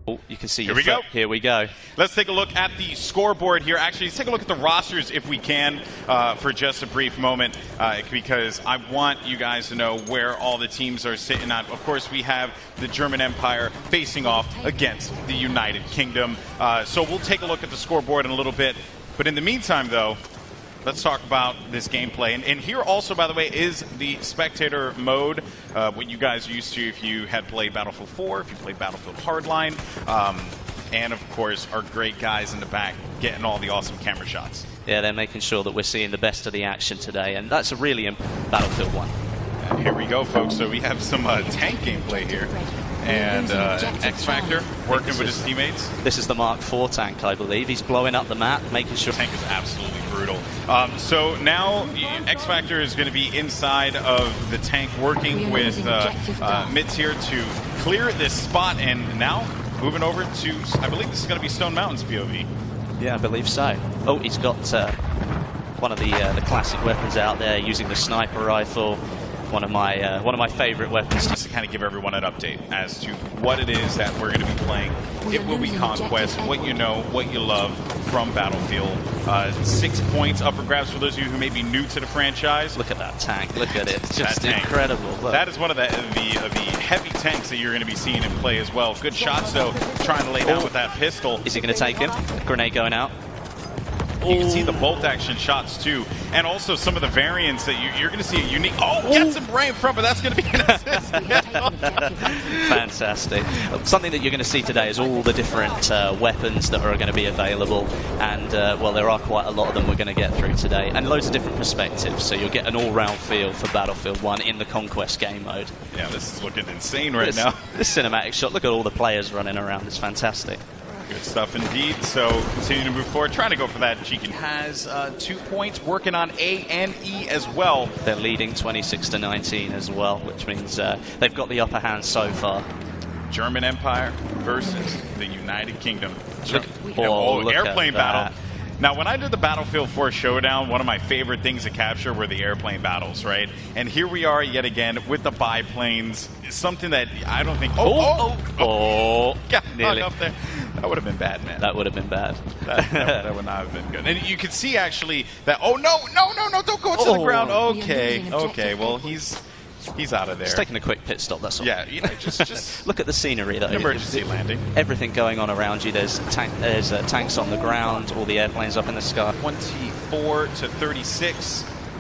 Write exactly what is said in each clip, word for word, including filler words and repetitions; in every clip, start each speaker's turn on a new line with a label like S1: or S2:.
S1: Oh, you can see
S2: Here
S1: your
S2: we
S1: foot.
S2: go.
S1: Here we go.
S2: Let's take a look at the scoreboard here. Actually, let's take a look at the rosters if we can uh, for just a brief moment uh, because I want you guys to know where all the teams are sitting at. Of course, we have the German Empire facing off against the United Kingdom. Uh, so we'll take a look at the scoreboard in a little bit. But in the meantime, though, let's talk about this gameplay. And, and here also, by the way, is the spectator mode, uh, what you guys are used to if you had played Battlefield four, if you played Battlefield Hardline, um, and, of course, our great guys in the back getting all the awesome camera shots.
S1: Yeah, they're making sure that we're seeing the best of the action today, and that's a really important Battlefield one.
S2: And here we go, folks. So we have some uh, tank gameplay here. And uh, X Factor working with his teammates.
S1: This is the Mark four tank, I believe. He's blowing up the map, making sure...
S2: The tank is absolutely brutal. Um, so now X Factor is going to be inside of the tank working with uh, uh, mids here to clear this spot. And now moving over to, I believe this is going to be Stone Mountain's P O V. Yeah,
S1: I believe so. Oh, he's got uh, one of the, uh, the classic weapons out there using the sniper rifle. One of my uh, one of my favorite weapons.
S2: Just to kind of give everyone an update as to what it is that we're going to be playing. It will be Conquest, what you know, what you love from Battlefield. Uh, six points up for grabs for those of you who may be new to the franchise.
S1: Look at that tank. Look at it. It's just incredible. Look.
S2: That is one of the, the, uh, the heavy tanks that you're going to be seeing in play as well. Good shots, though, trying to lay down with that pistol.
S1: Is he going to take him? Grenade going out.
S2: You can see the bolt action shots too, and also some of the variants that you, you're going to see a unique. Oh, gets him right in front, but that's going to be an assist.
S1: Fantastic. Something that you're going to see today is all the different uh, weapons that are going to be available, and uh, well, there are quite a lot of them we're going to get through today, and loads of different perspectives. So you'll get an all-round feel for Battlefield one in the Conquest game mode.
S2: Yeah, this is looking insane right
S1: this,
S2: now.
S1: This cinematic shot. Look at all the players running around. It's fantastic.
S2: Good stuff indeed. So continue to move forward, trying to go for that cheeky. Has uh, two points, working on A and E as well.
S1: They're leading twenty-six to nineteen as well, which means uh, they've got the upper hand so far.
S2: German Empire versus the United Kingdom.
S1: Look,
S2: oh,
S1: oh, look
S2: airplane battle.
S1: That.
S2: Now, when I did the Battlefield four Showdown, one of my favorite things to capture were the airplane battles, right? And here we are yet again with the biplanes. Something that I don't think... Oh, oh,
S1: oh! oh.
S2: Got hung up there. That would have been bad, man.
S1: That would have been bad.
S2: that, that, that would not have been good. And you could see, actually, that... Oh, no, no, no, no, don't go into
S1: oh.
S2: the ground. Okay, okay, well, he's... He's out of there.
S1: He's taking a quick pit stop, that's all.
S2: Yeah, you know, just, just
S1: look at the scenery, though.
S2: Emergency landing.
S1: Everything going on around you. There's tank, there's uh, tanks on the ground, all the airplanes up in the sky.
S2: twenty-four to thirty-six,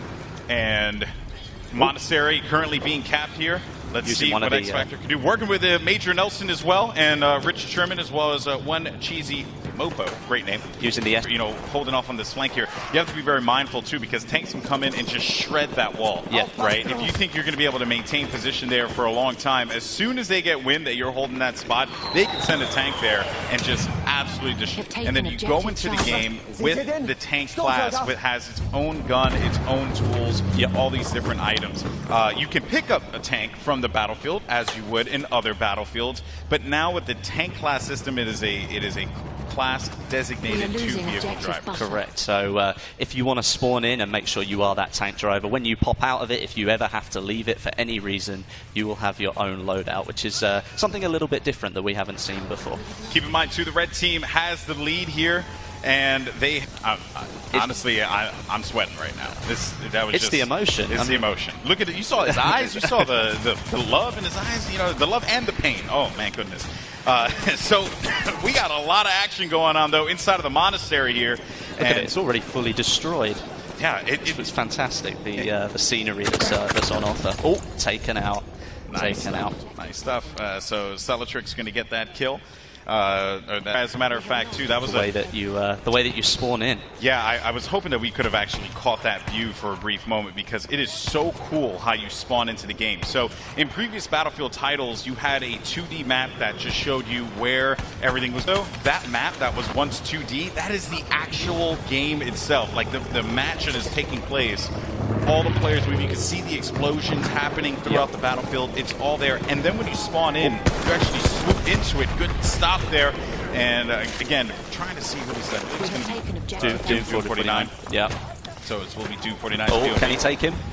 S2: and Monastery currently being capped here. Let's
S1: Using
S2: see what
S1: the,
S2: X Factor uh, can do. Working with uh, Major Nelson as well, and uh, Richard Sherman, as well as uh, one cheesy Mopo, great name.
S1: Using the S.
S2: You know, holding off on this flank here. You have to be very mindful too, because tanks can come in and just shred that wall.
S1: Yeah.
S2: Right. If you think you're going to be able to maintain position there for a long time, as soon as they get wind that you're holding that spot, they can send a tank there and just absolutely destroy. And then you go into the game with the tank class, which has its own gun, its own tools, yep. all these different items. Uh, you can pick up a tank from the battlefield as you would in other battlefields, but now with the tank class system, it is a it is a class designated to vehicle driver.
S1: Correct. So uh, if you want to spawn in and make sure you are that tank driver, when you pop out of it, if you ever have to leave it for any reason, you will have your own loadout, which is uh, something a little bit different that we haven't seen before.
S2: Keep in mind too, the red team has the lead here. And they, uh, honestly, I, I'm sweating right now. This, that was
S1: it's
S2: just,
S1: the emotion.
S2: It's
S1: I'm,
S2: the emotion. Look at it. You saw his eyes. You saw the, the, the love in his eyes. You know, the love and the pain. Oh, man, goodness. Uh, so we got a lot of action going on, though, inside of the monastery here.
S1: Look
S2: and
S1: at it. It's already fully destroyed.
S2: Yeah. It, it,
S1: it's fantastic, the, uh, the scenery that's, uh, that's on offer. Oh, taken out.
S2: Nice
S1: taken out.
S2: Nice stuff. Uh, so Celatrix's going to get that kill. Uh, as a matter of fact, too, that was
S1: the way
S2: a,
S1: that you uh, the way that you spawn in.
S2: Yeah, I, I was hoping that we could have actually caught that view for a brief moment, because it is so cool how you spawn into the game. So in previous Battlefield titles, you had a two D map that just showed you where everything was. So that map that was once two D, that is the actual game itself. Like the, the match that is taking place, all the players move. You can see the explosions happening throughout yep. the battlefield. It's all there. And then when you spawn in, you actually swoop into it. Good stop there. And uh, again, trying to see what is that. It's going to be
S1: Doom, Doom forty-nine. Yeah.
S2: So it will be Doom forty-nine.
S1: Oh, can he take him?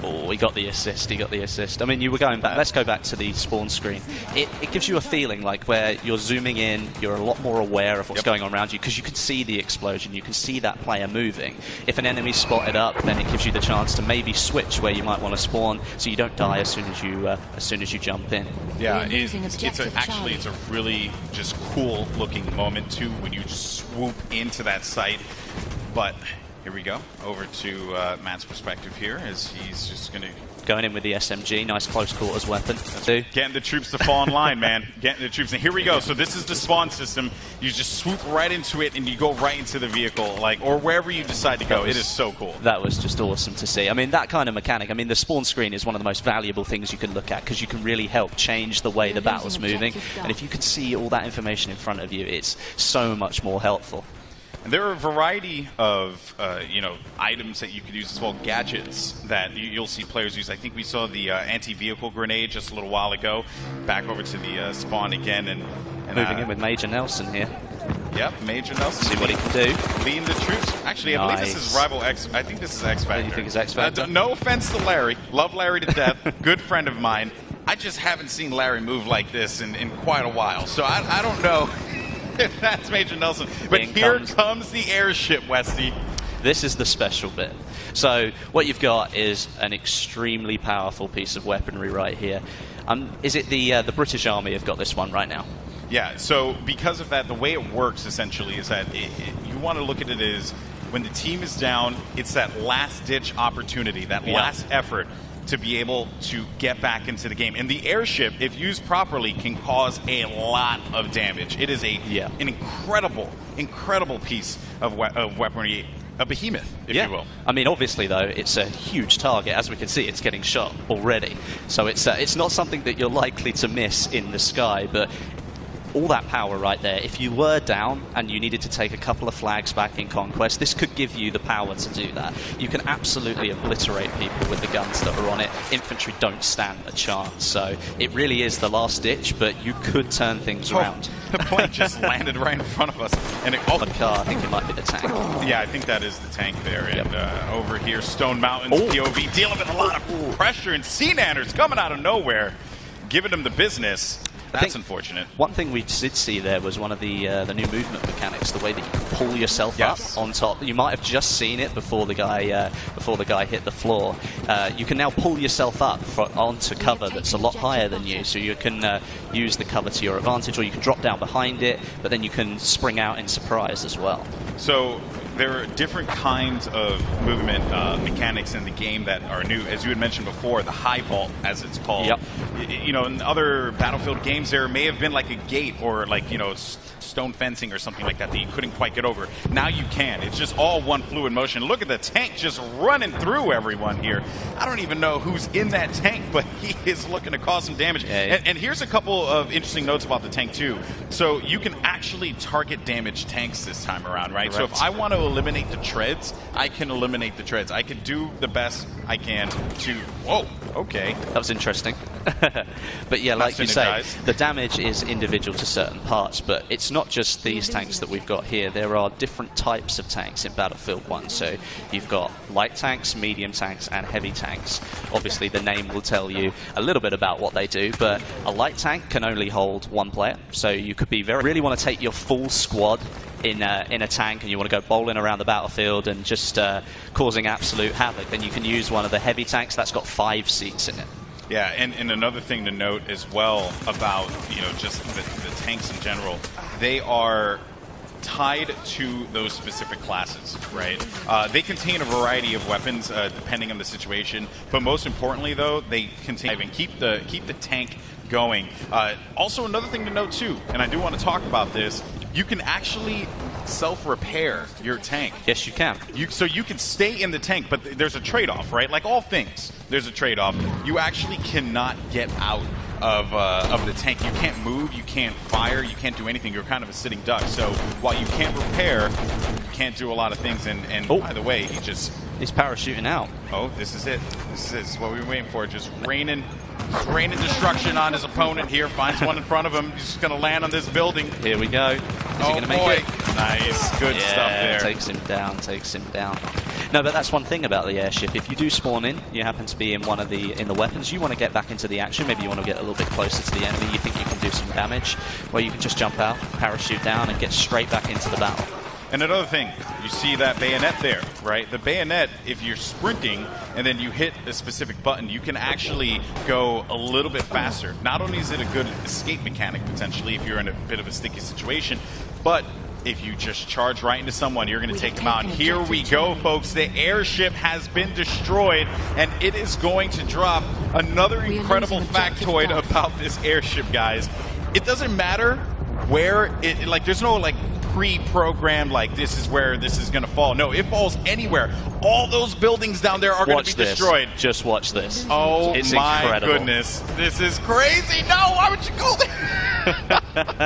S1: Oh, he got the assist, he got the assist. I mean, you were going back, let's go back to the spawn screen. It, it gives you a feeling like where you're zooming in, you're a lot more aware of what's yep. going on around you, because you can see the explosion, you can see that player moving. If an enemy's spotted up, then it gives you the chance to maybe switch where you might want to spawn, so you don't die as soon as you uh, as soon as you jump in.
S2: Yeah, it, it's a, actually it's a really just cool looking moment too when you just swoop into that site. But here we go, over to uh, Matt's perspective here, as he's just going to...
S1: Going in with the S M G, nice close quarters weapon. Too.
S2: Getting the troops to fall in line, man. Getting the troops in. Here we go. So this is the spawn system. You just swoop right into it and you go right into the vehicle, like, or wherever you decide to go. Was, it is so cool.
S1: That was just awesome to see. I mean, that kind of mechanic, I mean, the spawn screen is one of the most valuable things you can look at, because you can really help change the way the battle's moving. And if you can see all that information in front of you, it's so much more helpful.
S2: And there are a variety of, uh, you know, items that you could use as well, gadgets that you, you'll see players use. I think we saw the uh, anti-vehicle grenade just a little while ago. Back over to the uh, spawn again. and, and
S1: Moving
S2: uh,
S1: in with Major Nelson here.
S2: Yep, Major Nelson.
S1: See what he can do.
S2: Leading the troops. Actually, I
S1: nice.
S2: believe this is Rival X. I think this is X Factor.
S1: You think it's X Factor?
S2: Uh, no offense to Larry. Love Larry to death. Good friend of mine. I just haven't seen Larry move like this in, in quite a while. So I, I don't know. That's Major Nelson. But
S1: In
S2: here
S1: comes.
S2: comes the airship, Westy.
S1: This is the special bit. So what you've got is an extremely powerful piece of weaponry right here. Um, is it the uh, the British Army have got this one right now?
S2: Yeah, so because of that, the way it works essentially is that it, it, you want to look at it as when the team is down, it's that last-ditch opportunity, that
S1: yeah.
S2: last effort to be able to get back into the game. And the airship, if used properly, can cause a lot of damage. It is a
S1: yeah.
S2: an incredible, incredible piece of, we of weaponry, a behemoth, if
S1: yeah.
S2: you will.
S1: I mean, obviously, though, it's a huge target. As we can see, it's getting shot already. So it's, uh, it's not something that you're likely to miss in the sky, but all that power right there. If you were down and you needed to take a couple of flags back in Conquest, this could give you the power to do that. You can absolutely obliterate people with the guns that are on it. Infantry don't stand a chance. So it really is the last ditch, but you could turn things
S2: oh,
S1: around.
S2: The plane just landed right in front of us. And it, oh,
S1: the car, I think it might be the tank.
S2: Yeah, I think that is the tank there.
S1: Yep.
S2: And uh, over here, Stone Mountain's
S1: oh.
S2: P O V dealing with a lot of pressure, and Sea Nanners coming out of nowhere, giving them the business. That's unfortunate.
S1: One thing we did see there was one of the uh, the new movement mechanics, the way that you can pull yourself
S2: yes.
S1: up on top. You might have just seen it before the guy uh, before the guy hit the floor. Uh, you can now pull yourself up for, onto cover that's a lot higher than you, so you can uh, use the cover to your advantage, or you can drop down behind it, but then you can spring out in surprise as well.
S2: So there are different kinds of movement uh, mechanics in the game that are new. As you had mentioned before, the high vault, as it's called.
S1: Yep.
S2: You know, in other Battlefield games, there may have been like a gate or like, you know, stone fencing or something like that that you couldn't quite get over. Now you can. It's just all one fluid motion. Look at the tank just running through everyone here. I don't even know who's in that tank, but he is looking to cause some damage.
S1: Yeah, yeah.
S2: And, and here's a couple of interesting notes about the tank, too. So you can actually target damage tanks this time around, right?
S1: Correct.
S2: So if I want to eliminate the treads, I can eliminate the treads. I can do the best I can to... Whoa, okay.
S1: That was interesting. But yeah, like you say, the damage is individual to certain parts, but it's not just these tanks that we've got here. There are different types of tanks in Battlefield one. So you've got light tanks, medium tanks, and heavy tanks. Obviously, the name will tell you a little bit about what they do, but a light tank can only hold one player. So you could be very really want to take your full squad in a, in a tank, and you want to go bowling around the battlefield and just uh, causing absolute havoc, then you can use one of the heavy tanks that's got five seats in it.
S2: Yeah, and, and another thing to note as well about, you know, just the, the tanks in general, they are tied to those specific classes, right? Uh, they contain a variety of weapons uh, depending on the situation, but most importantly, though, they contain and keep the keep the tank going. Uh, also, another thing to note too, and I do want to talk about this, you can actually self-repair your tank.
S1: Yes, you can.
S2: You, so you can stay in the tank, but th there's a trade-off, right? Like all things, there's a trade-off. You actually cannot get out of uh, of the tank. You can't move, you can't fire, you can't do anything. You're kind of a sitting duck. So while you can't repair, you can't do a lot of things. And, and oh. by the way, he just...
S1: He's parachuting out.
S2: Oh, this is it. This is, it. This is what we were waiting for. Just raining, just raining destruction on his opponent here. Finds one in front of him. He's just going to land on this building.
S1: Here we go. Is
S2: oh,
S1: he going to make
S2: boy.
S1: it?
S2: Nice. Good
S1: yeah,
S2: stuff there.
S1: Takes him down, takes him down. No, but that's one thing about the airship. If you do spawn in, you happen to be in one of the in the weapons, you want to get back into the action. Maybe you want to get a little bit closer to the enemy. You think you can do some damage, where you can just jump out, parachute down, and get straight back into the battle.
S2: And another thing, you see that bayonet there, right? The bayonet, if you're sprinting and then you hit a specific button, you can actually go a little bit faster. Not only is it a good escape mechanic, potentially, if you're in a bit of a sticky situation, but if you just charge right into someone, you're going to take them out. And here we go, folks. The airship has been destroyed, and it is going to drop another incredible factoid about this airship, guys. It doesn't matter where it, like, there's no, like, pre-programmed, like, this is where this is going to fall. No, it falls anywhere. All those buildings down there are going to be destroyed.
S1: Just watch this.
S2: Oh,
S1: it's
S2: my
S1: incredible.
S2: goodness. This is crazy. No, why would you go there?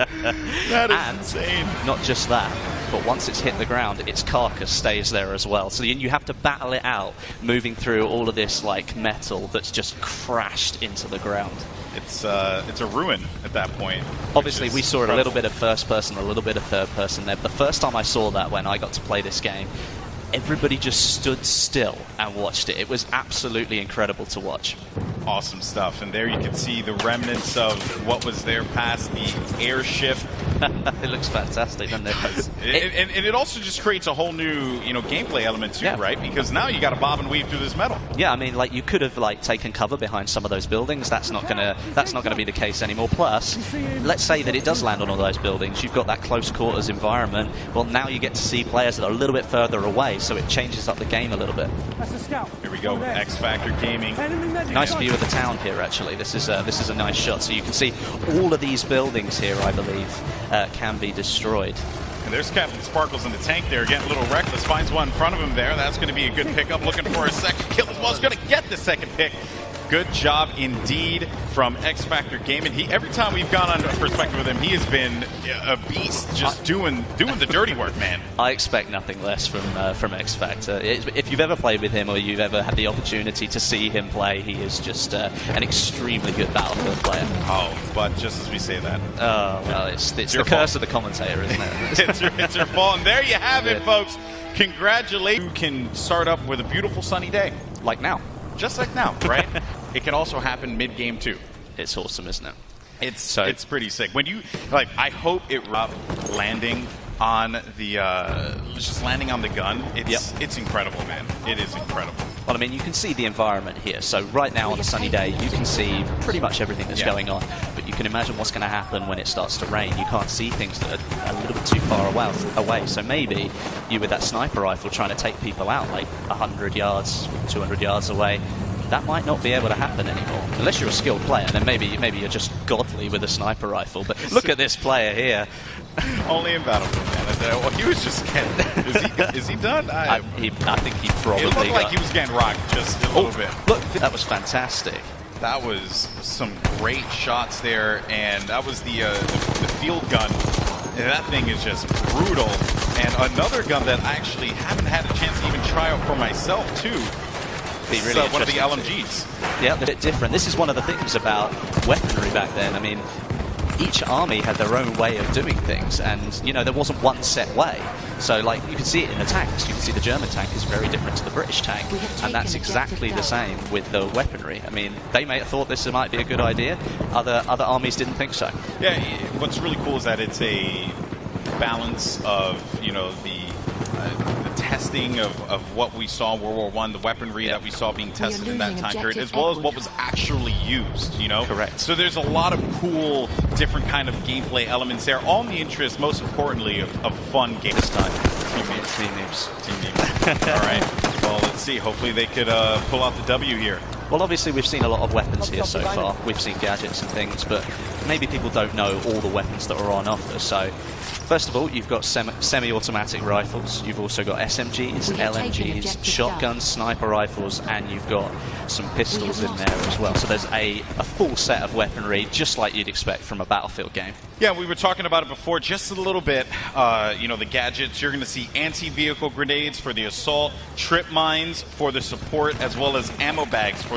S2: That is
S1: and
S2: insane.
S1: Not just that, but once it's hit the ground, its carcass stays there as well. So you have to battle it out, moving through all of this, like, metal that's just crashed into the ground.
S2: It's uh, it's a ruin at that point.
S1: Obviously, we saw incredible. a little bit of first person, a little bit of third person there. But the first time I saw that, when I got to play this game, everybody just stood still and watched it. It was absolutely incredible to watch.
S2: Awesome stuff. And there you can see the remnants of what was there past the airship.
S1: It looks fantastic, doesn't it?
S2: it, it and, and it also just creates a whole new, you know, gameplay element too, yeah. right? Because now you got to bob and weave through this metal.
S1: Yeah, I mean, like, you could have, like, taken cover behind some of those buildings. That's not gonna that's not gonna be the case anymore. Plus, let's say that it does land on all those buildings. You've got that close quarters environment. Well, now you get to see players that are a little bit further away, so it changes up the game a little bit.
S2: Here we go, X Factor Gaming.
S1: Nice view of the town here, actually. This is a, this is a nice shot. So you can see all of these buildings here, I believe, uh, can be destroyed.
S2: And there's Captain Sparkles in the tank there, getting a little reckless. Finds one in front of him there. That's going to be a good pickup. Looking for a second kill as well. He's going to get the second pick. Good job indeed from X Factor Gaming. He every time we've gone on a perspective with him, he has been a beast, just doing doing the dirty work, man.
S1: I expect nothing less from uh, from X Factor. If you've ever played with him or you've ever had the opportunity to see him play, he is just uh, an extremely good Battlefield player.
S2: Oh, but just as we say that,
S1: oh well, it's it's, it's the
S2: fault.
S1: curse of the commentator, isn't it?
S2: it's, your, it's your fault. And there you have it, folks. Congratulations. You can start up with a beautiful sunny day,
S1: like now.
S2: Just like now, right? It can also happen mid-game too.
S1: It's awesome, isn't it?
S2: It's
S1: so,
S2: it's pretty sick. When you like, I hope it up landing on the uh, just landing on the gun. It's yep. it's incredible, man. It is incredible.
S1: Well, I mean, you can see the environment here. So right now on a sunny day, you can see pretty much everything that's yeah. going on. But you can imagine what's going to happen when it starts to rain. You can't see things that are a little bit too far away. So maybe you, with that sniper rifle, trying to take people out like one hundred yards, two hundred yards away, that might not be able to happen anymore. Unless you're a skilled player, then maybe maybe you're just godly with a sniper rifle. But look at this player here.
S2: Only in Battlefield, man. Well, he was just getting... Is he, is he done? I,
S1: I, he, I think he probably
S2: It looked
S1: got,
S2: like he was getting rocked just a little
S1: oh,
S2: bit.
S1: Look, that was fantastic.
S2: That was some great shots there, and that was the, uh, the, the field gun. And that thing is just brutal. And another gun that I actually haven't had a chance to even try out for myself, too.
S1: Be really
S2: uh, one of the L M Gs.
S1: Yeah, a bit different. This is one of the things about weaponry back then. I mean, each army had their own way of doing things, and, you know, there wasn't one set way. So, like, you can see it in the tanks. You can see the German tank is very different to the British tank, and that's exactly the same with the weaponry. I mean, they may have thought this might be a good idea. Other other armies didn't think so.
S2: Yeah, what's really cool is that it's a balance of, you know, the uh, the testing of, of what we saw in World War One, the weaponry
S1: yep.
S2: that we saw being tested in that time period, as well as what was actually used, you know?
S1: Correct.
S2: So there's a lot of cool, different kind of gameplay elements there, all in the interest, most importantly, of, of fun game.
S1: This time. Team names. Team names.
S2: Team names. All right. Well, let's see. Hopefully they could uh, pull out the W here.
S1: Well, obviously we've seen a lot of weapons here so far. We've seen gadgets and things, but maybe people don't know all the weapons that are on offer. So, first of all, you've got sem semi-automatic rifles. You've also got S M Gs, L M Gs, shotguns, sniper rifles, and you've got some pistols in there as well. So there's a, a full set of weaponry, just like you'd expect from a Battlefield game.
S2: Yeah, we were talking about it before just a little bit. Uh, you know, the gadgets, you're going to see anti-vehicle grenades for the assault, trip mines for the support, as well as ammo bags for the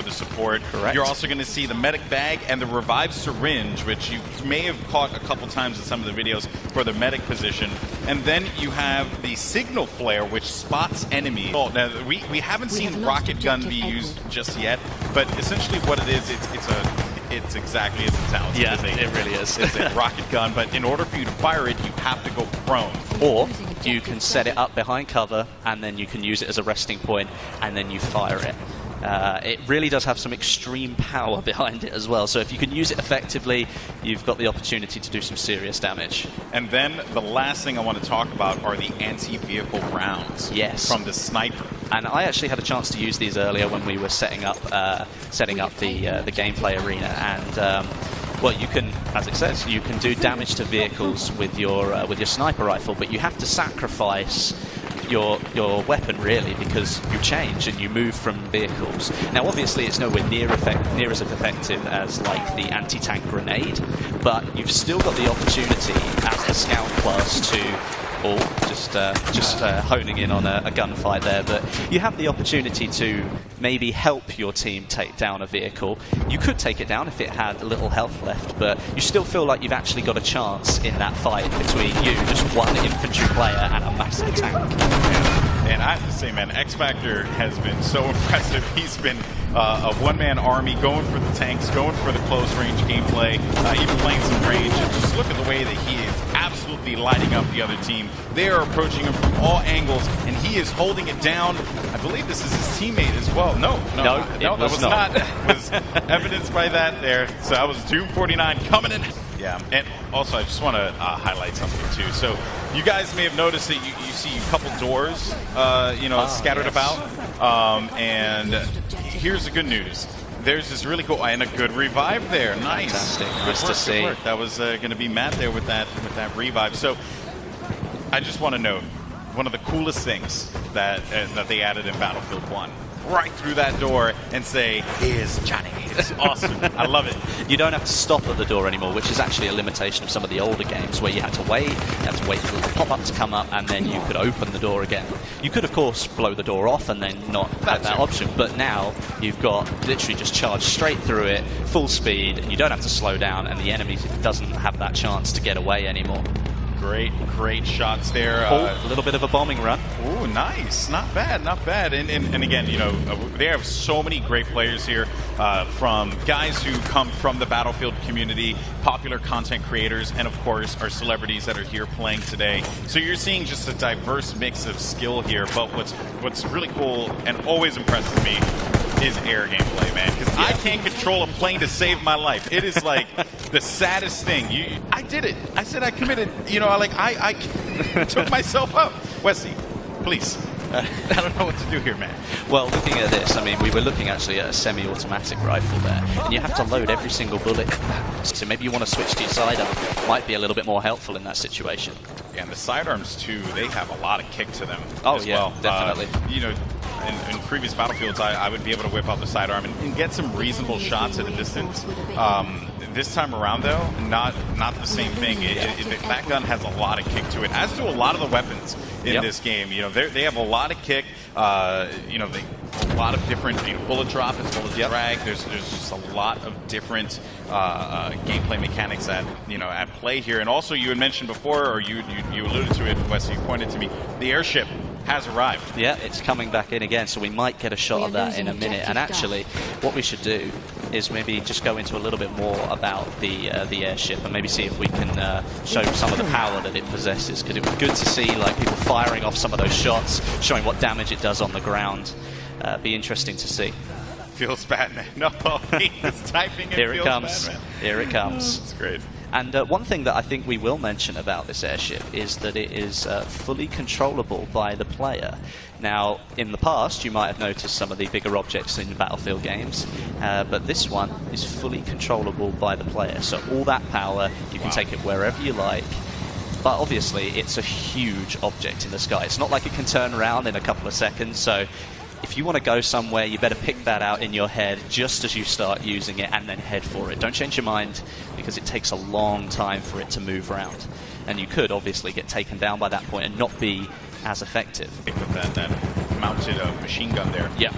S2: the support.
S1: Correct.
S2: You're also going to see the medic bag and the revived syringe, which you may have caught a couple times in some of the videos for the medic position. And then you have the signal flare, which spots enemy. Oh, now, we, we haven't we seen have rocket gun be used just yet, but essentially what it is, it's, it's a it's exactly as it sounds.
S1: Yeah,
S2: it's a,
S1: it really is.
S2: It's a rocket gun, but in order for you to fire it, you have to go prone.
S1: Or you can set it up behind cover, and then you can use it as a resting point, and then you fire it. Uh, it really does have some extreme power behind it as well, so if you can use it effectively, you've got the opportunity to do some serious damage.
S2: And then the last thing I want to talk about are the anti-vehicle rounds.
S1: Yes.
S2: From the sniper.
S1: And I actually had a chance to use these earlier when we were setting up uh, setting up the uh, the gameplay arena, and um, well, you can, as it says, you can do damage to vehicles with your uh, with your sniper rifle, but you have to sacrifice your your weapon really, because you change and you move from vehicles. Now obviously it's nowhere near effect, near as effective as like the anti-tank grenade, but you've still got the opportunity as the scout class to, or just uh, just uh, honing in on a, a gunfight there, but you have the opportunity to maybe help your team take down a vehicle. You could take it down if it had a little health left, but you still feel like you've actually got a chance in that fight between you, just one infantry player and a massive tank.
S2: Yeah. And I have to say, man, X Factor has been so impressive. He's been uh, a one-man army, going for the tanks, going for the close-range gameplay, uh, even playing some range. And just look at the way that he is absolutely lighting up the other team. They are approaching him from all angles, and he is holding it down. I believe this is his teammate as well. No, no,
S1: no,
S2: no,
S1: it
S2: that
S1: was
S2: was
S1: not.
S2: not. It was evidenced by that there. So that was Doom forty-nine coming in. Yeah, and also I just want to uh, highlight something too. So you guys may have noticed that you, you see a couple doors, uh, you know, ah, scattered yes. about. Um, and here's the good news. There's this really cool and a good revive there. Nice,
S1: fantastic.
S2: Good
S1: Nice
S2: work,
S1: to see.
S2: Work. That was uh, going to be Matt there with that with that revive. So I just want to note one of the coolest things that uh, that they added in Battlefield one. Right through that door and say, "Here's Johnny." It's awesome. I love it.
S1: You don't have to stop at the door anymore, which is actually a limitation of some of the older games where you had to wait, you had to wait for the pop-up to come up, and then you could open the door again. You could, of course, blow the door off and then not have that option, but now you've got literally just charge straight through it, full speed, and you don't have to slow down, and the enemy doesn't have that chance to get away anymore.
S2: Great, great shots there.
S1: Oh,
S2: uh,
S1: a little bit of a bombing run.
S2: Oh, nice. Not bad, not bad. And, and, and again, you know, uh, they have so many great players here, uh, from guys who come from the Battlefield community, popular content creators, and of course, our celebrities that are here playing today. So you're seeing just a diverse mix of skill here, but what's, what's really cool and always impresses me is air gameplay, man, because yeah. I can't control a plane to save my life. It is like the saddest thing. You, I did it. I said I committed. You know, I like I, I took myself out. Wesley, please. Uh, I don't know what to do here, man.
S1: Well, looking at this, I mean, we were looking actually at a semi-automatic rifle there, and you have to load every single bullet. So maybe you want to switch to your sidearm. Might be a little bit more helpful in that situation.
S2: Yeah, and the sidearms too, they have a lot of kick to them
S1: oh,
S2: as
S1: yeah,
S2: well.
S1: Definitely.
S2: Uh, you know, in, in previous Battlefields, I, I would be able to whip out the sidearm and, and get some reasonable shots at a distance. Um, this time around, though, not not the same thing. It, it, it, that gun has a lot of kick to it, as do a lot of the weapons in yep. this game. You know, they have a lot of kick. Uh, you know, they, a lot of different you know, bullet drop as well as yep. drag. There's there's just a lot of different uh, uh, gameplay mechanics at you know at play here. And also, you had mentioned before, or you you, you alluded to it, Wesley, you pointed to me, the airship has arrived.
S1: Yeah, it's coming back in again, so we might get a shot of that in a minute. And actually, what we should do is maybe just go into a little bit more about the uh, the airship and maybe see if we can uh, show some of the power that it possesses, because it was good to see like people firing off some of those shots, showing what damage it does on the ground. Uh, be interesting to see.
S2: Feels bad, man. No, he's typing.
S1: Here it comes.
S2: Bad, man.
S1: Here it comes.
S2: It's great.
S1: And uh, one thing that I think we will mention about this airship is that it is uh, fully controllable by the player. Now, in the past, you might have noticed some of the bigger objects in Battlefield games, uh, but this one is fully controllable by the player. So all that power, you can wow. take it wherever you like. But obviously, it's a huge object in the sky. It's not like it can turn around in a couple of seconds, so if you want to go somewhere, you better pick that out in your head just as you start using it and then head for it. Don't change your mind, because it takes a long time for it to move around. And you could obviously get taken down by that point and not be as effective.
S2: With that, that mounted uh, machine gun there.
S1: Yeah.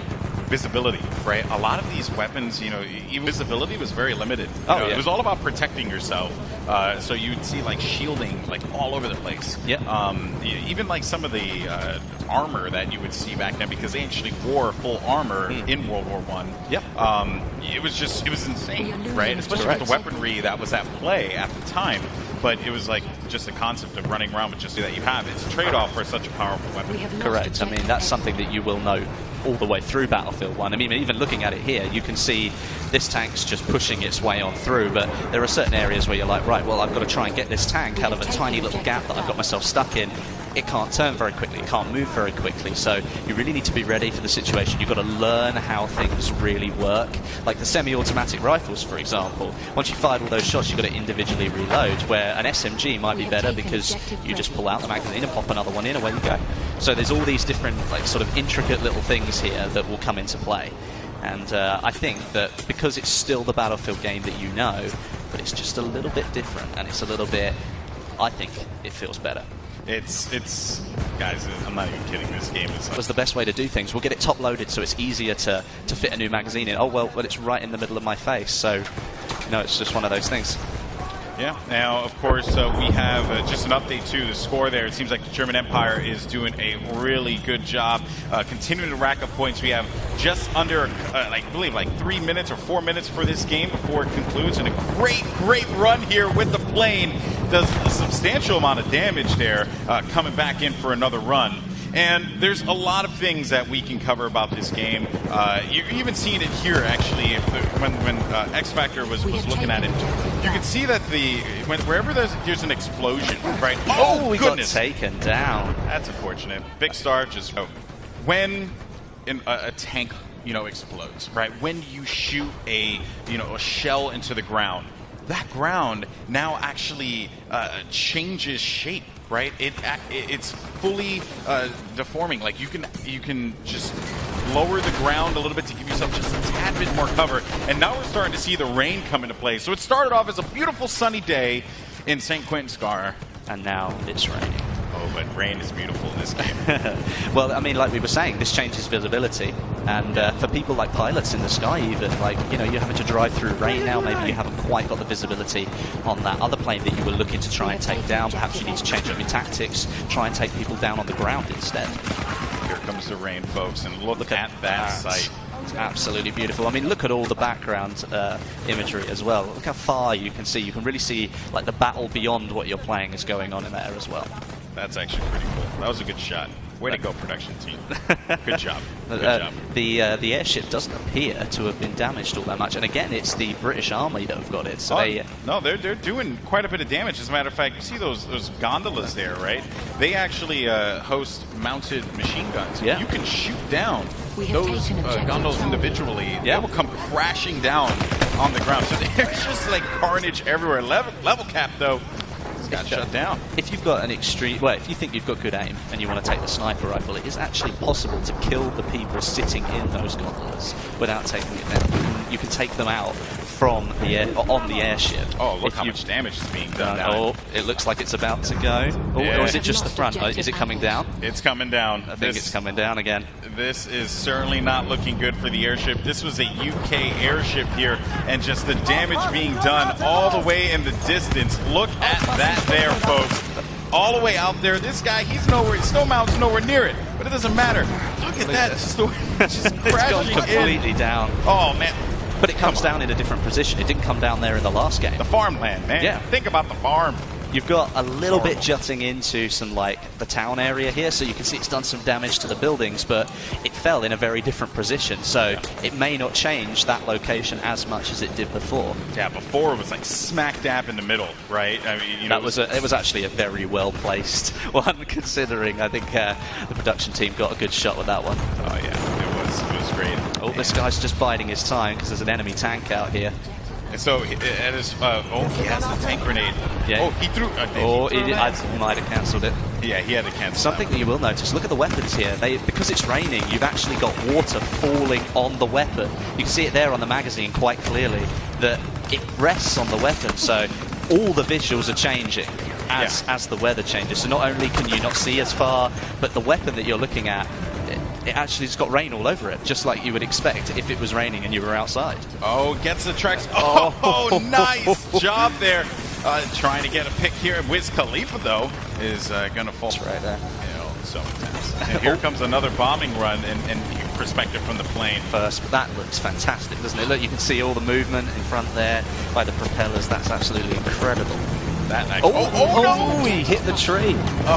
S2: visibility, right? A lot of these weapons, you know, even visibility was very limited. You
S1: oh,
S2: know,
S1: yeah.
S2: It was all about protecting yourself. Uh, so you'd see like shielding like all over the place.
S1: Yeah.
S2: Um, even like some of the uh, armor that you would see back then, because they actually wore full armor mm. in World War One.
S1: Yep.
S2: Um, it was just, it was insane, right? Especially
S1: Correct.
S2: with the weaponry that was at play at the time. But it was like just the concept of running around with just that you have. It's a trade-off for such a powerful weapon.
S1: Correct. I mean, that's something that you will know all the way through Battlefield one. I mean, even looking at it here, you can see this tank's just pushing its way on through, but there are certain areas where you're like, right, well, I've got to try and get this tank out of a tiny little gap that I've got myself stuck in. It can't turn very quickly, it can't move very quickly, so you really need to be ready for the situation. You've got to learn how things really work. Like the semi-automatic rifles, for example, once you fired all those shots, you've got to individually reload, where an S M G might be better because you just pull out the magazine and pop another one in, away you go. So there's all these different, like, sort of intricate little things here that will come into play. And uh, I think that because it's still the Battlefield game that you know, but it's just a little bit different, and it's a little bit, I think it feels better.
S2: It's, it's, guys, I'm not even kidding, this game is...
S1: It was the best way to do things. We'll get it top-loaded so it's easier to, to fit a new magazine in. Oh, well, but it's right in the middle of my face, so, you know, it's just one of those things.
S2: Yeah, now, of course, uh, we have uh, just an update to the score there. It seems like the German Empire is doing a really good job uh, continuing to rack up points. We have just under, uh, like, I believe, like three minutes or four minutes for this game before it concludes. And a great, great run here with the plane. Does a substantial amount of damage there, uh, coming back in for another run. And there's a lot of things that we can cover about this game. Uh, you're even seeing it here, actually, when, when uh, X Factor was, was looking at it. You can see that the when, wherever there's, there's an explosion, right?
S1: Oh, we
S2: goodness.
S1: got taken down.
S2: That's unfortunate. Big Star just... Oh. When in a, a tank, you know, explodes, right? When you shoot a, you know, a shell into the ground, that ground now actually uh, changes shape, right? It it's fully uh, deforming. Like you can you can just lower the ground a little bit to give yourself just a tad bit more cover. And now we're starting to see the rain come into play. So it started off as a beautiful sunny day in Saint Quentin Scar,
S1: and now it's raining.
S2: Oh, but rain is beautiful in this game.
S1: Well, I mean, like we were saying, this changes visibility, and uh, for people like pilots in the sky even, like, you know, you're having to drive through rain now, maybe you haven't quite got the visibility on that other plane that you were looking to try and take down. Perhaps you need to change up your tactics, try and take people down on the ground instead.
S2: Here comes the rain, folks, and look, look at, at that, that sight.
S1: It's absolutely beautiful. I mean, look at all the background uh, imagery as well. Look how far you can see. You can really see, like, the battle beyond what you're playing is going on in there as well.
S2: That's actually pretty cool. That was a good shot. Way to go, production team. Good job. Good
S1: uh,
S2: job.
S1: The uh, the airship doesn't appear to have been damaged all that much. And again, it's the British Army that have got it. So
S2: oh,
S1: they, uh,
S2: no, they're, they're doing quite a bit of damage. As a matter of fact, you see those those gondolas there, right? They actually uh, host mounted machine guns.
S1: Yeah.
S2: You can shoot down those uh, gondolas individually.
S1: Yeah.
S2: They will come crashing down on the ground. So there's just like carnage everywhere. Level, level cap, though. Got shut down.
S1: If you've got an extreme, well, if you think you've got good aim and you want to take the sniper rifle, it is actually possible to kill the people sitting in those gondolas without taking it down. You can, you can take them out from the air, on the airship.
S2: Oh, look
S1: if
S2: how
S1: you,
S2: much damage is being done.
S1: Uh, oh, it looks like it's about to go. Oh,
S2: yeah.
S1: Or is it just the front? Oh, is it coming down?
S2: It's coming down.
S1: I think
S2: this,
S1: it's coming down again.
S2: This is certainly not looking good for the airship. This was a U K airship here, and just the damage being done all the way in the distance. Look at that there, folks. All the way out there. This guy, he's nowhere, Snowmountain's nowhere near it, but it doesn't matter. Look at that. Just, just crashing
S1: completely
S2: in.
S1: down.
S2: Oh, man.
S1: But it comes down in a different position. It didn't come down there in the last game.
S2: The farmland, man.
S1: Yeah.
S2: Think about the farm.
S1: You've got a little bit jutting into some, like, the town area here, so you can see it's done some damage to the buildings, but it fell in a very different position, so it may not change that location as much as it did before.
S2: Yeah, before it was like smack dab in the middle, right? I mean, you know,
S1: that was a, it was actually a very well placed one, considering I think uh, the production team got a good shot with that one.
S2: Oh yeah, it was it was great.
S1: Oh, yeah. This guy's just biding his time because there's an enemy tank out here.
S2: And so, it is, uh, oh, he has the tank grenade.
S1: Yeah.
S2: Oh, he threw. Uh,
S1: oh,
S2: he, threw
S1: he did, I might have cancelled it.
S2: Yeah, he had to cancel.
S1: Something that, that you will notice, look at the weapons here. They, because it's raining, you've actually got water falling on the weapon. You can see it there on the magazine quite clearly, that it rests on the weapon, so all the visuals are changing as, yeah. as the weather changes. So not only can you not see as far, but the weapon that you're looking at, it actually has got rain all over it, just like you would expect if it was raining and you were outside.
S2: Oh, gets the tracks. Oh, oh nice job there. Uh, trying to get a pick here. Wiz Khalifa, though, is uh, going to fall.
S1: That's right there.
S2: You know, so intense. And here comes another bombing run and, and perspective from the plane.
S1: First, but that looks fantastic, doesn't it? Look, you can see all the movement in front there by the propellers. That's absolutely incredible.
S2: That nice.
S1: Oh,
S2: oh, oh,
S1: oh,
S2: no!
S1: He hit the tree.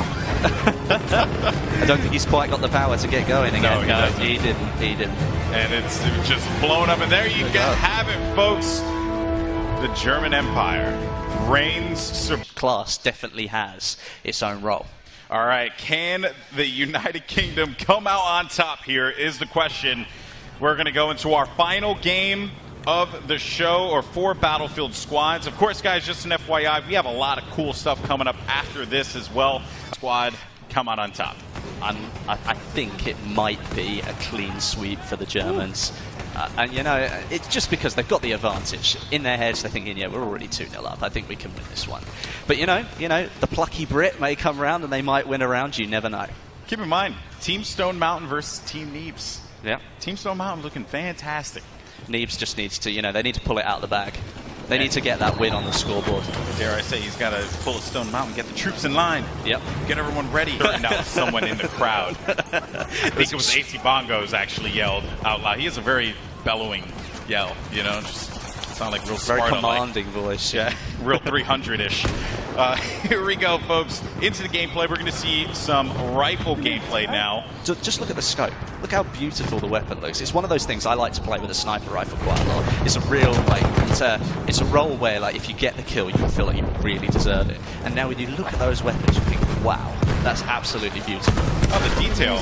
S2: Oh.
S1: I don't think he's quite got the power to get going again.
S2: No, he,
S1: no,
S2: doesn't.
S1: he didn't. He didn't.
S2: And it's just blown up. And there you go. have it, folks. The German Empire reigns.
S1: Class definitely has its own role.
S2: All right, can the United Kingdom come out on top here is the question. We're going to go into our final game of the show, or four Battlefield squads. Of course, guys, just an F Y I, we have a lot of cool stuff coming up after this as well. Squad, come out on top.
S1: I'm, I, I think it might be a clean sweep for the Germans. Uh, and, you know, it's just because they've got the advantage. In their heads, they're thinking, yeah, we're already two nil up. I think we can win this one. But, you know, you know, the plucky Brit may come around and they might win a round. You never know.
S2: Keep in mind, Team Stone Mountain versus Team Neebs.
S1: Yeah.
S2: Team Stone Mountain looking fantastic.
S1: Neebs just needs to, you know, they need to pull it out of the bag. They need to get that win on the scoreboard.
S2: Dare I say, he's got to pull a Stone Mountain, get the troops in line.
S1: Yep.
S2: Get everyone ready. Now someone in the crowd. I think it was A C Bongos actually yelled out loud. He has a very bellowing yell, you know, just sound like real
S1: very
S2: Sparta-like.
S1: commanding voice.
S2: Yeah, real three hundred-ish. Uh, here we go, folks. Into the gameplay. We're going to see some rifle gameplay now.
S1: Just look at the scope. Look how beautiful the weapon looks. It's one of those things I like to play with a sniper rifle quite a lot. It's a real, like, it's a, it's a role where, like, if you get the kill, you feel like you really deserve it. And now when you look at those weapons, you think, wow, that's absolutely beautiful.
S2: Oh, the detail.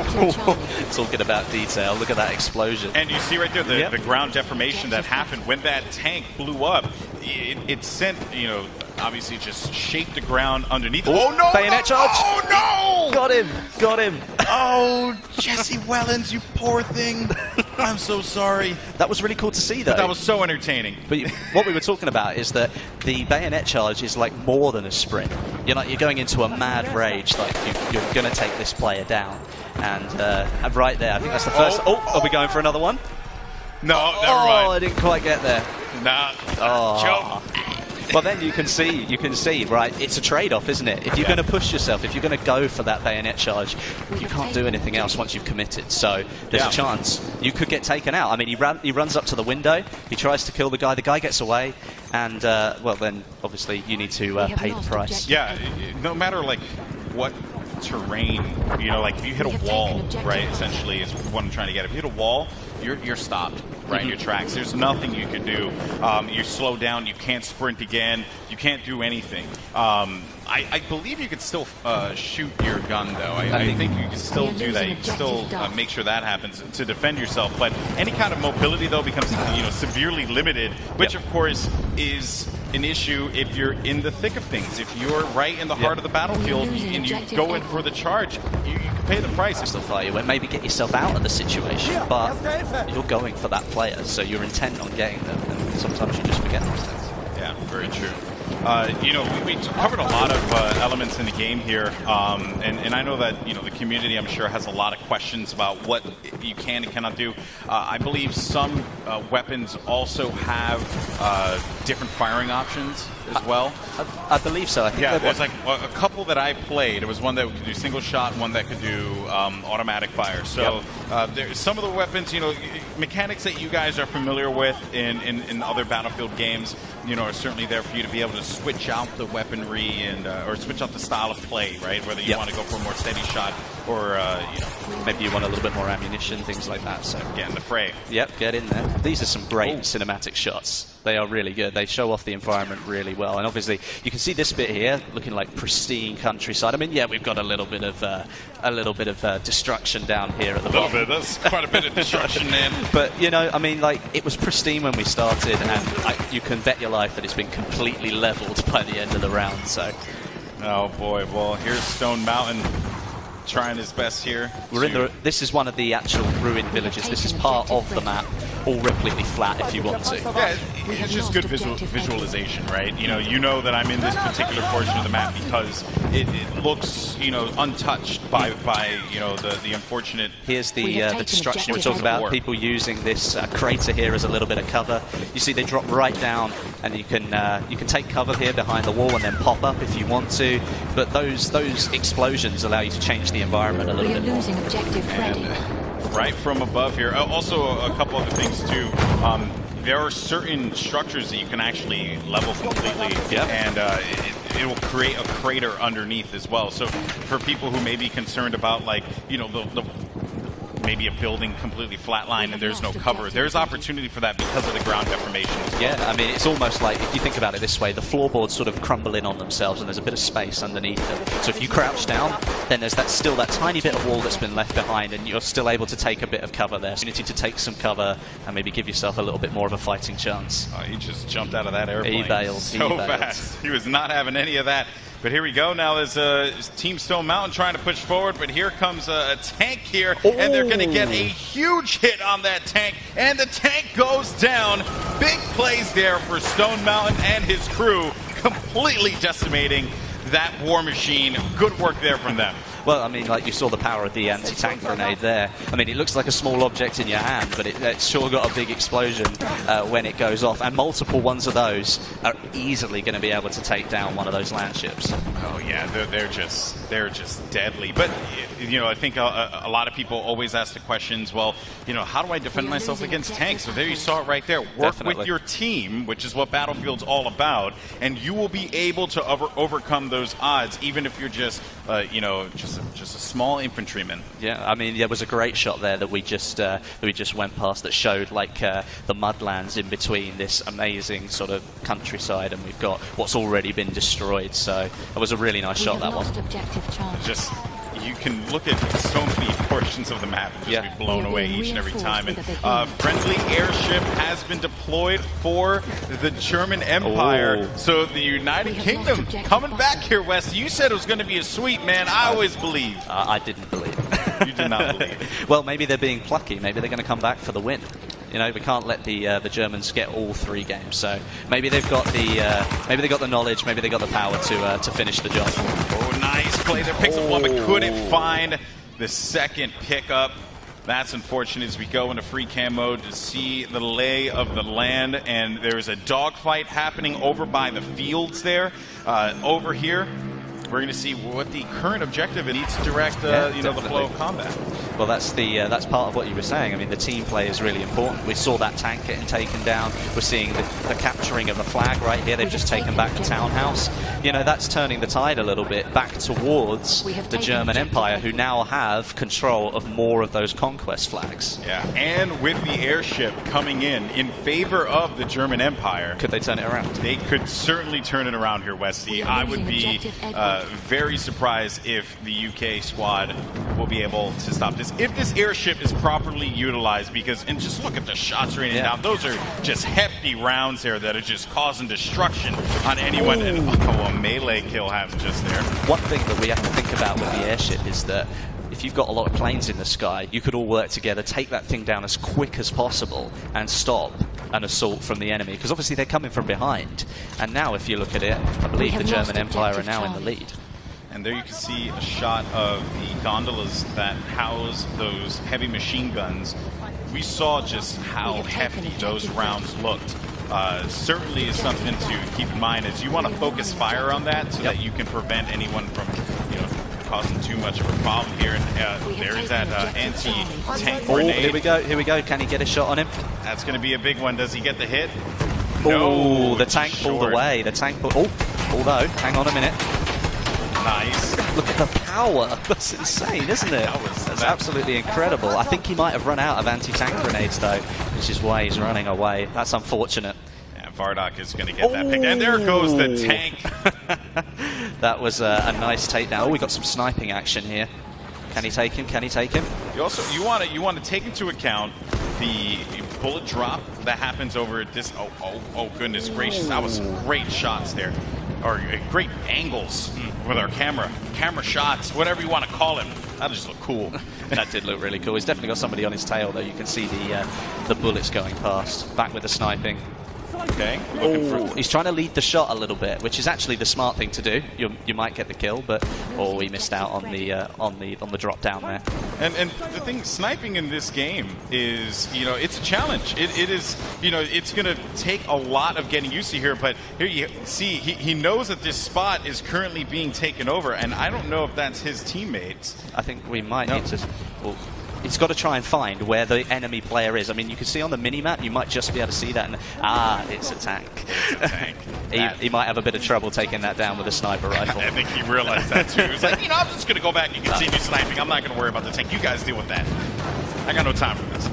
S1: Oh. Talking about detail, look at that explosion.
S2: And you see right there the,
S1: yep.
S2: the ground deformation that happened when that tank blew up. It, it sent, you know, obviously just shaped the ground underneath.
S1: Oh,
S2: oh no!
S1: Bayonet
S2: no,
S1: charge!
S2: Oh no!
S1: Got him! Got him!
S2: Oh, Jesse Wellens, you poor thing. I'm so sorry.
S1: That was really cool to see, though.
S2: But that was so entertaining.
S1: But you, what we were talking about is that the bayonet charge is like more than a sprint. You're like you're going into a mad rage, like you, you're going to take this player down. And, uh, and right there, I think that's the first. Oh, oh, are we going for another one?
S2: No,
S1: oh,
S2: never mind.
S1: Oh, I didn't quite get there.
S2: Nah.
S1: Oh.
S2: Joke.
S1: Well, then you can see, you can see, right? It's a trade-off, isn't it? If you're
S2: yeah.
S1: going to push yourself, if you're going to go for that bayonet charge, you can't do anything else once you've committed. So there's
S2: yeah.
S1: a chance you could get taken out. I mean, he ran, he runs up to the window, he tries to kill the guy, the guy gets away, and uh, well, then obviously you need to uh, pay the price.
S2: Yeah, no matter like what terrain, you know, like if you hit a wall, right? Essentially, is what I'm trying to get. If you hit a wall, you're you're stopped, right? Mm-hmm. Your tracks. There's nothing you can do. Um, you slow down. You can't sprint again. You can't do anything. Um, I, I believe you could still uh, shoot your gun, though. I, I think you can still do that. You can still uh, make sure that happens to defend yourself. But any kind of mobility, though, becomes you know severely limited, which yep. of course is an issue if you're in the thick of things. If you're right in the heart yep. of the battlefield and you go in for the charge, you, you can pay the price.
S1: That's the fight. You maybe get yourself out of the situation, but you're going for that player, so you're intent on getting them, and sometimes you just forget those things.
S2: Yeah, very true. Uh, you know, we, we covered a lot of uh, elements in the game here, um, and, and I know that, you know, the community, I'm sure, has a lot of questions about what you can and cannot do. Uh, I believe some uh, weapons also have uh, different firing options as well.
S1: I, I believe so. I think
S2: yeah, there's like a, a couple that I played. There was one that could do single shot, one that could do um, automatic fire. So yep. uh, there, some of the weapons, you know, mechanics that you guys are familiar with in, in, in other Battlefield games, you know, are certainly there for you to be able to switch out the weaponry and uh, or switch out the style of play, right? Whether you yep. want to go for a more steady shot or uh, you know,
S1: maybe you want a little bit more ammunition, things like that. So
S2: get in the fray.
S1: Yep, get in there. These are some great oh. cinematic shots. They are really good. They show off the environment really well. And obviously, you can see this bit here, looking like pristine countryside. I mean, yeah, we've got a little bit of uh, a little bit of uh, destruction down here at the bottom.
S2: A little bit. That's quite a bit of destruction, man.
S1: But you know, I mean, like it was pristine when we started, and I, you can bet your life that it's been completely leveled by the end of the round. So,
S2: oh boy. Well, here's Stone Mountain trying his best here.
S1: We're in the. This is one of the actual ruined villages. This is part of the map. all completely flat if you want to.
S2: Yeah, it's just good visual, visualization, right? You know, you know that I'm in this particular portion of the map because it, it looks, you know, untouched by, by you know, the, the unfortunate...
S1: Here's the, uh, the destruction we talked about, people using this uh, crater here as a little bit of cover. You see they drop right down, and you can uh, you can take cover here behind the wall and then pop up if you want to, but those those explosions allow you to change the environment a little
S3: we are
S1: bit more.
S3: Losing objective Freddy.
S2: Right from above here. Uh, also, a couple other things too. Um, there are certain structures that you can actually level completely,
S1: yep.
S2: and uh, it, it will create a crater underneath as well. So for people who may be concerned about, like, you know, the, the maybe a building completely flatlined and there's no cover, there's opportunity for that because of the ground deformation as well.
S1: Yeah, I mean, it's almost like, if you think about it this way, the floorboards sort of crumble in on themselves and there's a bit of space underneath them. So if you crouch down, then there's that still that tiny bit of wall that's been left behind, and you're still able to take a bit of cover there. So you need to take some cover and maybe give yourself a little bit more of a fighting chance.
S2: Oh, he just jumped out of that airplane
S1: he bailed,
S2: so
S1: he bailed.
S2: fast. He was not having any of that. But here we go. Now there's uh, Team Stone Mountain trying to push forward, but here comes a, a tank here,
S1: oh.
S2: and they're going to get a huge hit on that tank, and the tank goes down. Big plays there for Stone Mountain and his crew, completely decimating that war machine. Good work there from them.
S1: Well, I mean, like you saw the power of the anti-tank grenade there. I mean, it looks like a small object in your hand, but it, it's sure got a big explosion uh, when it goes off. And multiple ones of those are easily going to be able to take down one of those land ships.
S2: Oh yeah, they're, they're just they're just deadly. But you know, I think a, a lot of people always ask the questions. Well, you know, how do I defend myself against tanks? So there you saw it right there. Work
S1: Definitely.
S2: with your team, which is what Battlefield's all about, and you will be able to over overcome those odds, even if you're just uh, you know just just a small infantryman.
S1: Yeah, I mean, there was a great shot there that we just uh, that we just went past that showed like uh, the mudlands in between this amazing sort of countryside, and we've got what's already been destroyed. So it was a really nice
S3: We
S1: shot,
S3: have
S1: that one.
S3: lost objective charge.
S2: Just you can look at so many portions of the map and just
S1: Yeah.
S2: be blown away each and every time. And uh, friendly airship has been deployed for the German Empire.
S1: Oh.
S2: So the United Kingdom coming back here, Wes. You said it was going to be a sweep, man. I always believe.
S1: Uh, I didn't believe.
S2: You did not believe it.
S1: Well, maybe they're being plucky. Maybe they're going to come back for the win. You know, we can't let the uh, the Germans get all three games. So maybe they've got the uh, maybe they got the knowledge. Maybe they got the power to uh, to finish the job.
S2: Oh, nice play there. Picks up one, but couldn't find the second pickup. That's unfortunate as we go into free cam mode to see the lay of the land, and there's a dogfight happening over by the fields there. Uh, over here, we're going to see what the current objective is. Needs to direct, uh,
S1: Yeah,
S2: you know, the flow
S1: definitely.
S2: of combat.
S1: Well, that's the uh, that's part of what you were saying. I mean, the team play is really important. We saw that tank getting taken down. We're seeing the, the capturing of the flag right here. They've just taken back the townhouse. You know, that's turning the tide a little bit back towards the German Empire, who now have control of more of those conquest flags.
S2: Yeah, and with the airship coming in in favor of the German Empire,
S1: Could they turn it around?
S2: they could certainly turn it around here, Westy. I would be uh, very surprised if the U K squad will be able to stop this. If this airship is properly utilized, because, and just look at the shots raining
S1: Yeah.
S2: down. Those are just hefty rounds there that are just causing destruction on anyone. And oh, a melee kill happens just there.
S1: One thing that we have to think about with the airship is that if you've got a lot of planes in the sky, you could all work together, take that thing down as quick as possible and stop an assault from the enemy, because obviously they're coming from behind. And now if you look at it, I believe the
S3: have
S1: German
S3: lost
S1: Empire are
S3: objective
S1: now in the
S3: Charlie.
S1: lead.
S2: And there you can see a shot of the gondolas that house those heavy machine guns. We saw just how
S3: We have
S2: hefty
S3: taken
S2: those
S3: objective
S2: rounds looked. Uh, certainly is something to keep in mind, as you want to focus fire on that so
S1: Yep.
S2: that you can prevent anyone from, you know, causing too much of a problem here. And uh, there is that uh, anti-tank
S1: Oh,
S2: grenade.
S1: here we go, here we go. Can he get a shot on him?
S2: That's going to be a big one. Does he get the hit?
S1: Oh,
S2: No,
S1: the tank pulled
S2: short.
S1: away. The tank pulled. Oh, although, hang on a minute.
S2: Nice.
S1: Look at the power. That's insane, isn't it?
S2: That was-
S1: That's
S2: that-
S1: absolutely incredible. I think he might have run out of anti-tank grenades, though, which is why he's running away. That's unfortunate.
S2: And Vardock is going to get that pick. And there goes the tank.
S1: That was a, a nice takedown. Oh, we got some sniping action here. Can he take him? Can he take him?
S2: You also you want to you want to take into account the bullet drop that happens over at this. Oh oh oh goodness gracious! That was some great shots there, or uh, great angles with our camera, camera shots, whatever you want to call it. That just looked cool.
S1: That did look really cool. He's definitely got somebody on his tail, though. You can see the uh, the bullets going past. Back with the sniping.
S2: Okay.
S1: Oh, he's trying to lead the shot a little bit, which is actually the smart thing to do. You you might get the kill, but oh, he missed out on the uh, on the on the drop down there.
S2: And and the thing, sniping in this game is, you know, it's a challenge. It it is, you know, it's going to take a lot of getting used to here. But here you see, he he knows that this spot is currently being taken over, and I don't know if that's his teammates.
S1: I think we might
S2: no.
S1: need to. Well, he's got to try and find where the enemy player is. I mean, you can see on the mini-map, you might just be able to see that. And, ah, it's a tank.
S2: It's a tank.
S1: he, he might have a bit of trouble taking that down with a sniper rifle.
S2: I think he realized that too. He was like, you know, I'm just going to go back and continue sniping. I'm not going to worry about the tank. You guys deal with that. I got no time for this.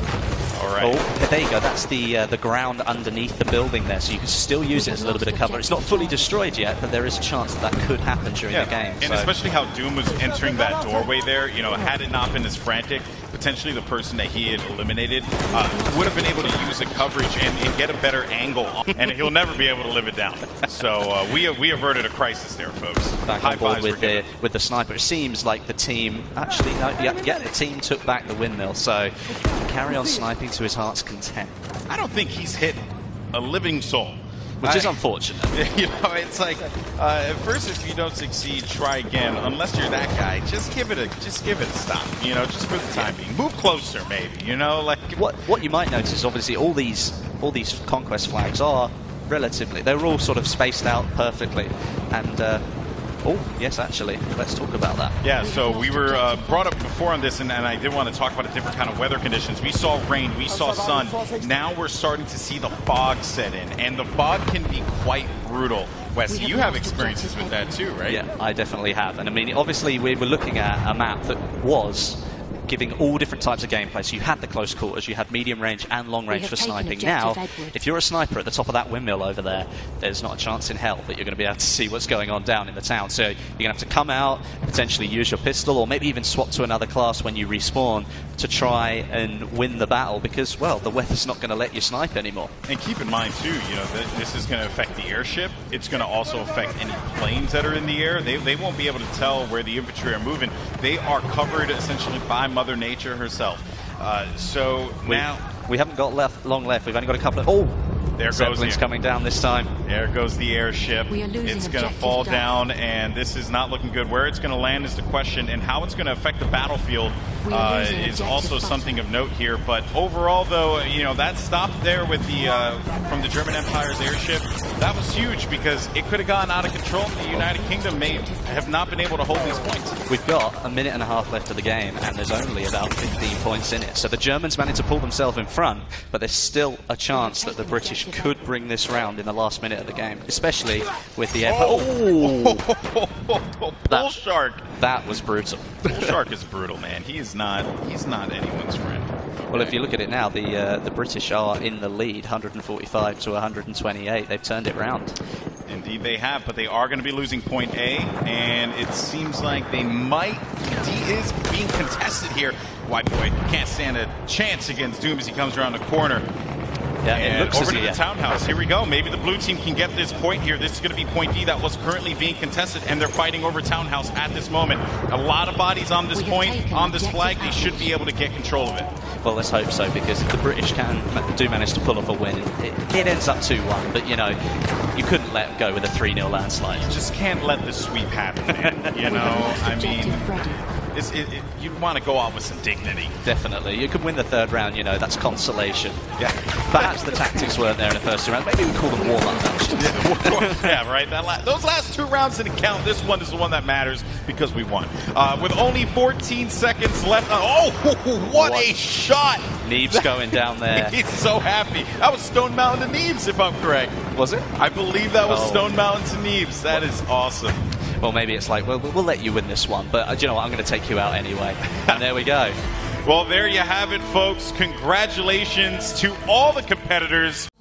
S2: All right.
S1: Oh, there you go. That's the uh, the ground underneath the building there, so you can still use it as a little bit of cover. It's not fully destroyed yet, but there is a chance that that could happen during
S2: yeah.
S1: the game.
S2: And
S1: so.
S2: especially how Doom was entering that doorway there, you know, had it not been as frantic, potentially the person that he had eliminated uh, would have been able to use the coverage and, and get a better angle, and he'll never be able to live it down. So uh, we we averted a crisis there, folks.
S1: Back
S2: High
S1: on board
S2: fives
S1: with
S2: for
S1: the
S2: him.
S1: with the sniper. It seems like the team actually no, yeah, yeah the team took back the windmill. So carry on sniping to his heart's content.
S2: I don't think he's hit a living soul.
S1: Which
S2: I,
S1: is unfortunate.
S2: You know, it's like uh, at first, if you don't succeed, try again. Unless you're that guy, just give it a just give it a stop. You know, just for the time being, move closer, maybe. You know, like
S1: what what you might notice is obviously all these all these conquest flags are relatively they're all sort of spaced out perfectly, and. Uh, Oh, yes, actually. Let's talk about that.
S2: Yeah, so we were uh, brought up before on this, and, and I did want to talk about a different kind of weather conditions. We saw rain, we saw sun. Now we're starting to see the fog set in, and the fog can be quite brutal. Wes, you have experiences with that too, right?
S1: Yeah, I definitely have. And I mean, obviously, we were looking at a map that was giving all different types of gameplay. So you had the close quarters, you had medium range and long range for sniping. Now, if you're a sniper at the top of that windmill over there, there's not a chance in hell that you're going to be able to see what's going on down in the town. So you're going to have to come out, potentially use your pistol, or maybe even swap to another class when you respawn to try and win the battle, because, well, the weather's not going to let you snipe anymore.
S2: And keep in mind, too, you know, that this is going to affect the airship. It's going to also affect any planes that are in the air. They, they won't be able to tell where the infantry are moving. They are covered, essentially, by Mother Nature herself. Uh, so
S1: we,
S2: now...
S1: We haven't got left long left. We've only got a couple of... Oh!
S2: There goes
S1: Zeppelin's
S2: the,
S1: coming down this time.
S2: There goes the airship. It's going to fall down, and this is not looking good. Where it's going to land is the question, and how it's going to affect the battlefield uh, is also something of note here. But overall, though, you know, that stop there with the uh, from the German Empire's airship, that was huge because it could have gone out of control. The United Kingdom may have not been able to hold these points.
S1: We've got a minute and a half left of the game, and there's only about fifteen points in it. So the Germans managed to pull themselves in front, but there's still a chance that the British could bring this round in the last minute of the game, especially with the air.
S2: Oh!
S1: Oh.
S2: Bull Shark.
S1: That was brutal.
S2: Bull Shark is brutal, man. He is not. He's not anyone's friend.
S1: Well, if you look at it now, the uh, the British are in the lead, one forty-five to one twenty-eight. They've turned it round.
S2: Indeed, they have, but they are going to be losing point A, and it seems like they might. D is being contested here. White boy can't stand a chance against Doom as he comes around the corner.
S1: Yeah,
S2: and
S1: it looks
S2: over
S1: as
S2: to
S1: he,
S2: the
S1: yeah.
S2: townhouse. Here we go. Maybe the blue team can get this point here. This is going to be point D that was currently being contested, and they're fighting over townhouse at this moment. A lot of bodies on this point, on this flag. They should be able to get control of it.
S1: Well, let's hope so, because if the British can do manage to pull off a win, it, it ends up two one. But, you know, you couldn't let it go with a three nil landslide.
S2: You just can't let the sweep happen, man. You know, I mean... It's, it, it, you'd want to go out with some dignity.
S1: Definitely. You could win the third round, you know, that's consolation.
S2: Yeah.
S1: Perhaps the tactics weren't there in the first two rounds. Maybe we call them warm-up matches.
S2: Yeah, yeah, right. That la those last two rounds didn't count. This one is the one that matters because we won. Uh, with only fourteen seconds left. Uh, oh, what, what a shot!
S1: Neebs going down there.
S2: He's so happy. That was Stone Mountain to Neebs, if I'm correct.
S1: Was it?
S2: I believe that was
S1: oh.
S2: Stone Mountain to Neebs. That is awesome.
S1: Well, maybe it's like, well, we'll let you win this one, but uh, do you know what? I'm going to take you out anyway. And there we go.
S2: Well, there you have it, folks. Congratulations to all the competitors.